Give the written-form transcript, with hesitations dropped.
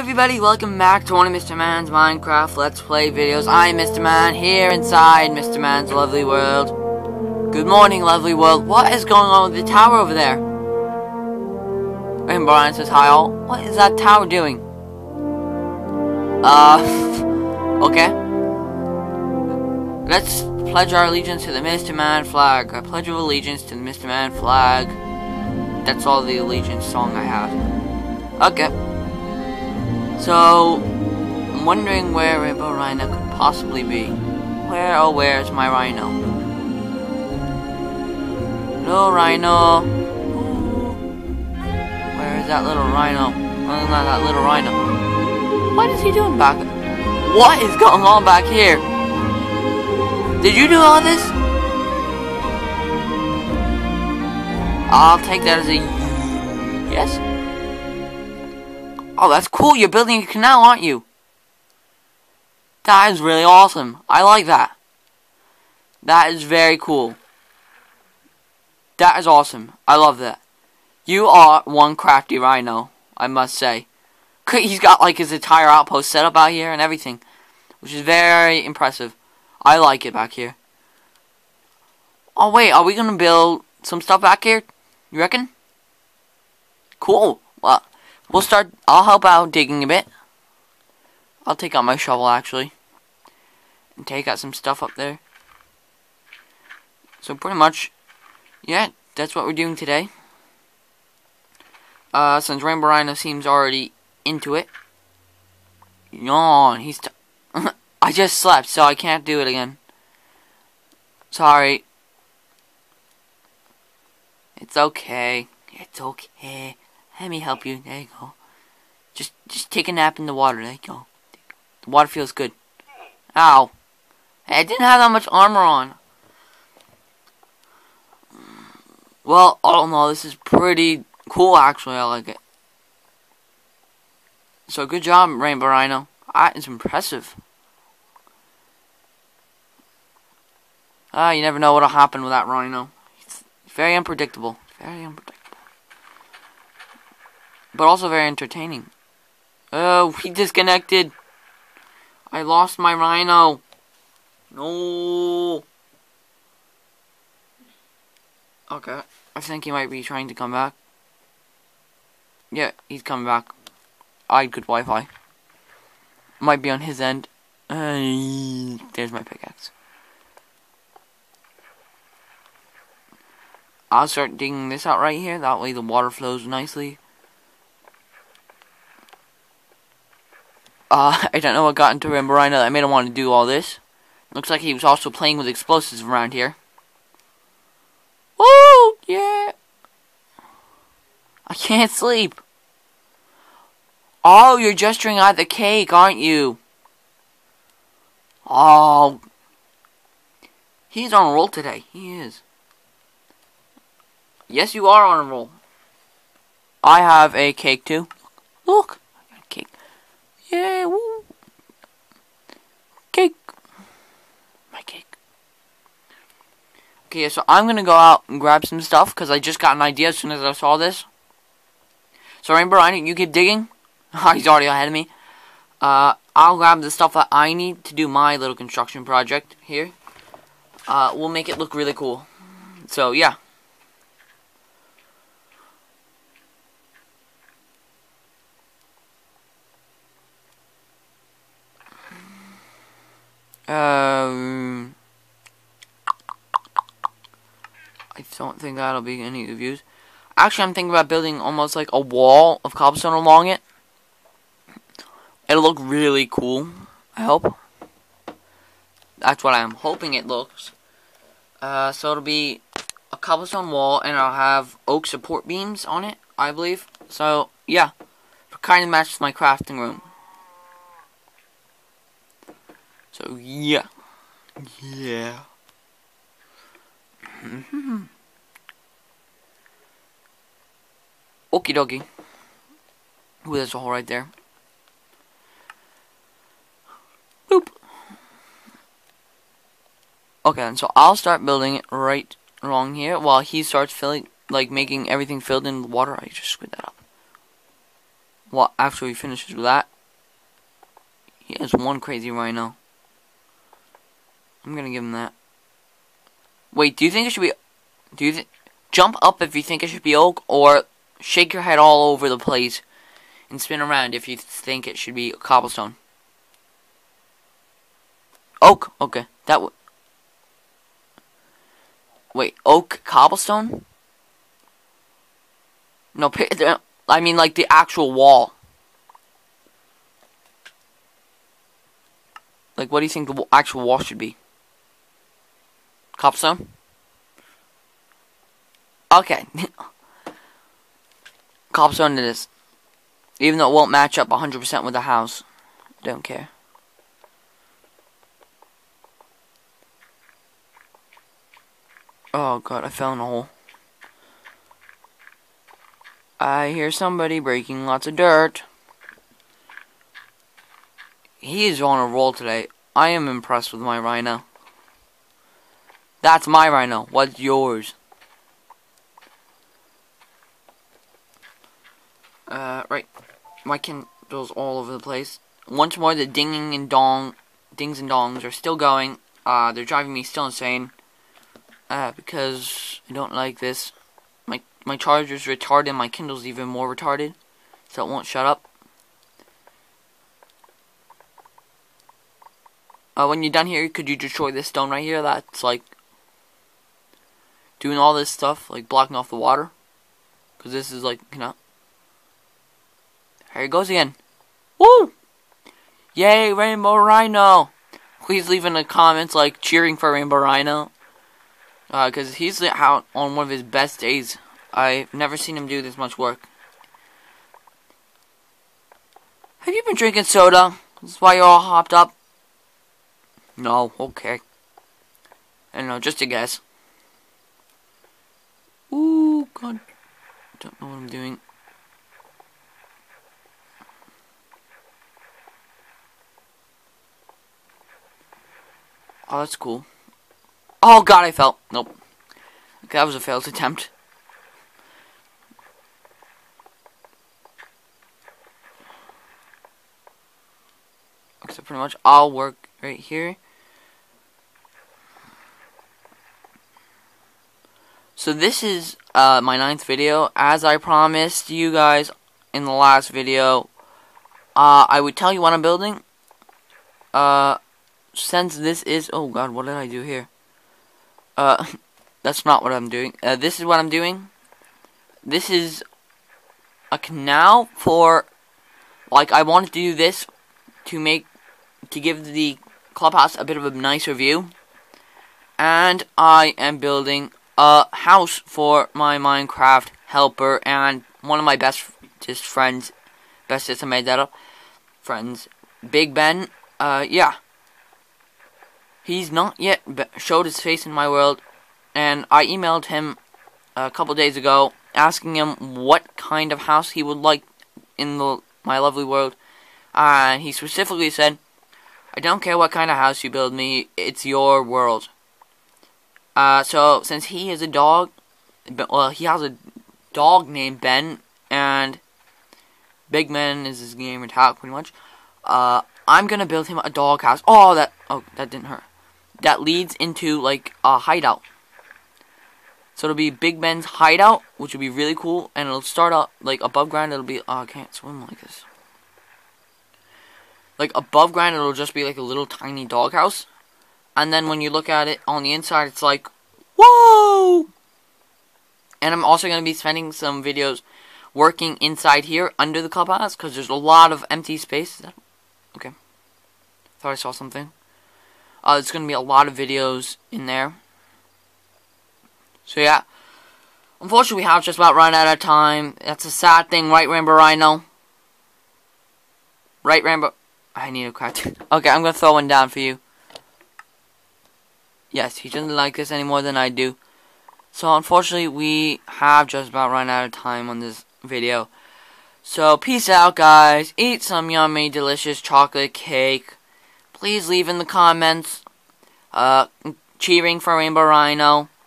everybody, welcome back to one of Mr. Man's Minecraft Let's Play videos. I'm Mr. Man, here inside Mr. Man's lovely world. Good morning, lovely world. What is going on with the tower over there? RainbowRhino says hi all. What is that tower doing? Okay. Let's pledge our allegiance to the Mr. Man flag. I pledge of allegiance to the Mr. Man flag. That's all the allegiance song I have. Okay. So, I'm wondering where RainbowRhino could possibly be. Where's my rhino? Little rhino. Where is that little rhino? Well, not that little rhino. What is he doing back? What is going on back here? Did you do all this? I'll take that as a yes. Oh, that's cool. You're building a canal, aren't you? That is really awesome. I like that. That is very cool. That is awesome. I love that. You are one crafty rhino, I must say. He's got like his entire outpost set up out here and everything, which is very impressive. I like it back here. Oh wait, are we gonna build some stuff back here? You reckon? Cool. Well, we'll start. I'll help out digging a bit. I'll take out my shovel actually and take out some stuff up there. So pretty much, yeah, that's what we're doing today. Since RainbowRhino seems already into it. Yawn. He's. I just slept, so I can't do it again. Sorry. It's okay. It's okay. Let me help you. There you go. Just take a nap in the water. There you go. The water feels good. Ow. I didn't have that much armor on. Well, all in all, this is pretty cool, actually. I like it. So, good job, RainbowRhino. That is impressive. You never know what'll happen with that rhino. It's very unpredictable. Very unpredictable. But also very entertaining. Oh, he disconnected. I lost my rhino. No. Okay. I think he might be trying to come back. Yeah, he's coming back. I had good Wi-Fi. Might be on his end. There's my pickaxe. I'll start digging this out right here. That way the water flows nicely. I don't know what got into RainbowRhino that made him want to do all this. Looks like he was also playing with explosives around here. Woo! Yeah! I can't sleep. Oh, you're gesturing at the cake, aren't you? Oh. He's on a roll today. He is. Yes, you are on a roll. I have a cake too. Look, I got a cake. Yeah, woo. Cake. My cake. Okay, so I'm gonna go out and grab some stuff because I just got an idea as soon as I saw this. So RainbowRhino, you keep digging. He's already ahead of me. I'll grab the stuff that I need to do my little construction project here. We'll make it look really cool. So yeah. I don't think that'll be any of the views. Actually, I'm thinking about building almost like a wall of cobblestone along it. It'll look really cool, I hope. That's what I'm hoping it looks. So it'll be a cobblestone wall, and I'll have oak support beams on it, I believe. So, yeah. It kind of matches my crafting room. So, yeah. Yeah. Okie dokie. Ooh, there's a hole right there. Boop. Okay, and so I'll start building it right along here while he starts filling, like making everything filled in with water. I just screwed that up. Well, after he finishes with that, He has one crazy rhino. I'm gonna give him that. Wait, do you think it should be... Jump up if you think it should be oak, or shake your head all over the place and spin around if you think it should be cobblestone. Oak. Okay. That would... Wait, oak cobblestone? No, I mean like the actual wall. Like, what do you think the actual wall should be? Cobblestone? Okay. Cobblestone it is. Even though it won't match up 100% with the house. Don't care. Oh god, I fell in a hole. I hear somebody breaking lots of dirt. He is on a roll today. I am impressed with my rhino. That's my rhino. What's yours? Right. My candles all over the place. Once more, the dings and dongs are still going. They're driving me still insane. Because I don't like this. My charger's retarded. My Kindle's even more retarded. So it won't shut up. When you're done here, could you destroy this stone right here? That's like doing all this stuff, like blocking off the water. Because this is like, you know. Here it goes again. Woo! Yay, RainbowRhino! Please leave in the comments, like, cheering for RainbowRhino. Because he's out on one of his best days. I've never seen him do this much work. Have you been drinking soda? That's why you're all hopped up? No, okay. I don't know, just a guess. Ooh, god. Don't know what I'm doing. Oh, that's cool. Oh god, I fell. Nope. Okay, that was a failed attempt. Okay, so pretty much I'll work right here. So this is my 9th video. As I promised you guys in the last video, I would tell you what I'm building. Since this is... Oh god, what did I do here? That's not what I'm doing. This is what I'm doing. This is a canal for... Like, I wanted to do this to give the clubhouse a bit of a nicer view. And I am building a house for my Minecraft helper and one of my bestest friends. Bestest, I made that up. Friends. Big Ben. Yeah. He's not yet showed his face in my world, and I emailed him a couple days ago asking him what kind of house he would like in my lovely world, and he specifically said, "I don't care what kind of house you build me, it's your world." So since he is a dog, well, he has a dog named Ben, and Big Ben is his gamer tag pretty much. I'm gonna build him a dog house. Oh, that didn't hurt. That leads into like a hideout. So it'll be Big Ben's hideout, which will be really cool, and it'll start up like above ground. It'll be I can't swim like this. Like above ground, it'll just be like a little tiny doghouse, and then when you look at it on the inside, it's like, whoa! And I'm also gonna be spending some videos working inside here under the clubhouse because there's a lot of empty space. Okay, thought I saw something. There's going to be a lot of videos in there. So yeah. Unfortunately, we have just about run out of time. That's a sad thing, right, RainbowRhino? Right, Rainbow? I need a crack. Okay, I'm going to throw one down for you. Yes, he doesn't like this any more than I do. So unfortunately, we have just about run out of time on this video. So peace out, guys. Eat some yummy, delicious chocolate cake. Please leave in the comments, cheering for RainbowRhino.